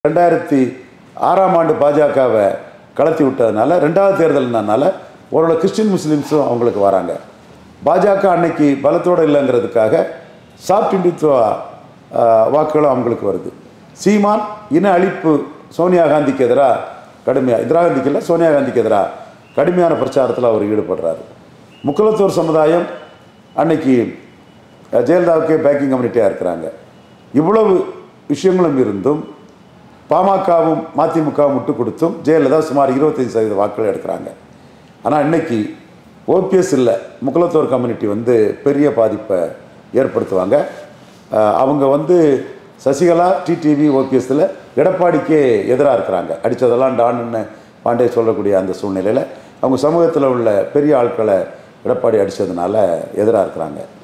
2006ஆம் ஆண்டு பாஜகவை கலத்தி விட்டதுனால 2வது தேர்தல்னால ஓரளவு கிறிஸ்டின் முஸ்லீம்ஸும் அவங்களுக்கு வராங்க. பாஜக அன்னைக்கு பலத்தோடு இல்லைங்கிறதுக்காக சாஃப்ட் இந்துத்துவ வாக்குகளும் அவங்களுக்கு வருது. சீமான் இன அழிப்பு சோனியா காந்திக்கு எதிராக கடுமையாக, இந்திரா காந்திக்கு இல்லை சோனியா காந்திக்கு எதிராக கடுமையான பிரச்சாரத்தில் அவர் ஈடுபடுறாரு. முக்குலத்தோர் சமுதாயம் அன்னைக்கு ஜெயலலிதாவுக்கே பேக்கிங் கம்யூனிட்டியாக இருக்கிறாங்க. இவ்வளவு விஷயங்களும் இருந்தும் பாமகவும் மதிமுகவும் விட்டு கொடுத்தும் ஜெயலலிதா சுமார் 25% வாக்குகள் எடுக்கிறாங்க. ஆனால் இன்னைக்கு ஓபிஎஸ் இல்லை, முக்குலத்தோர் கம்யூனிட்டி பெரிய பாதிப்பை ஏற்படுத்துவாங்க. அவங்க சசிகலா, டிடிவி, ஓபிஎஸ்ல எடப்பாடிக்கே எதிராக இருக்கிறாங்க. அடித்ததெல்லாம் டான்னு பாண்டே சொல்லக்கூடிய அந்த சூழ்நிலையில் அவங்க சமூகத்தில் உள்ள பெரிய ஆட்களை எடப்பாடி அடித்ததுனால எதிராக இருக்கிறாங்க.